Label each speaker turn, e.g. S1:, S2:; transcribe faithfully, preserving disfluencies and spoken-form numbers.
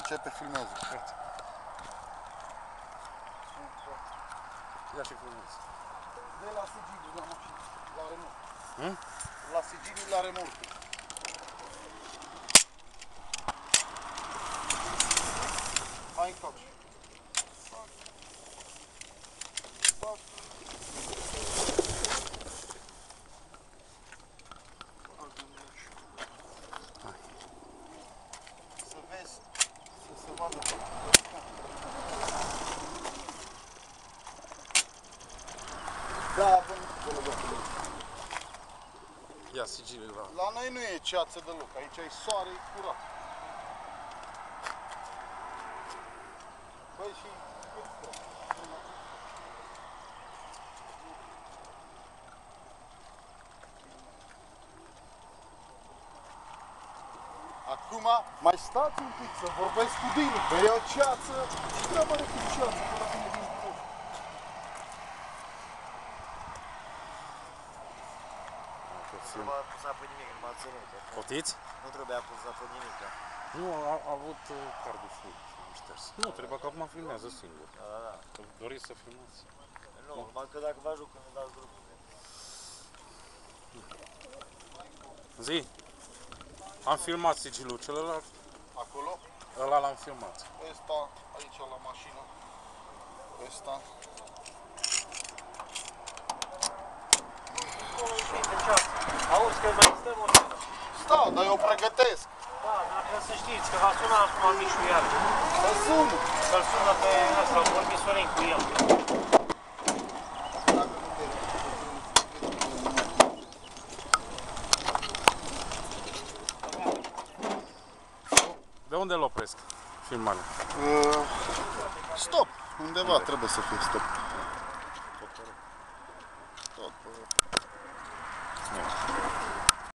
S1: ce te filmează.
S2: Ia și filmez.
S1: De la sigiliu la mașină, la remorcă.
S2: Hmm?
S1: La sigiliu la remorcă. Mai încoace. Fac. Fac. Să vezi, să se vadă. Da, bun,
S2: Ia sigiliul la...
S1: la noi nu e ceață deloc, aici e soare curat. Băi, și acum mai stați un pic să vorbesc cu Dinu, că e o ceață, ce treabă are cu ceață până vine din foc?
S3: Nu trebuia pus apă nimic, nu m-a ținut.
S2: Poftiți?
S3: Nu trebuia pus apă nimic.
S2: Nu, a, a avut uh, cardul full și am șters. Nu, trebuie că acum filmează singur.
S3: Da, da, da.
S2: Doriți să filmați?
S3: Nu, numai că dacă vă ajut când îmi dați drumul.
S2: Zi! Am filmat sigilul celălalt,
S1: Acolo,
S2: ăla l-am filmat.
S1: ăsta, aici la mașină, ăsta.
S3: Auzi că mai stăm o dată.
S1: Stau, dar eu pregătesc.
S3: Da, dar trebuie să știți că v-a sunat acum Mișu iar.
S1: Să sun.
S3: Să-l sună pe ăsta, am vorbit Sorin cu el.
S2: De unde îl opresc filmarea?
S1: Uh, stop. Undeva unde? Trebuie să fie stop. Tot pe... Tot pe...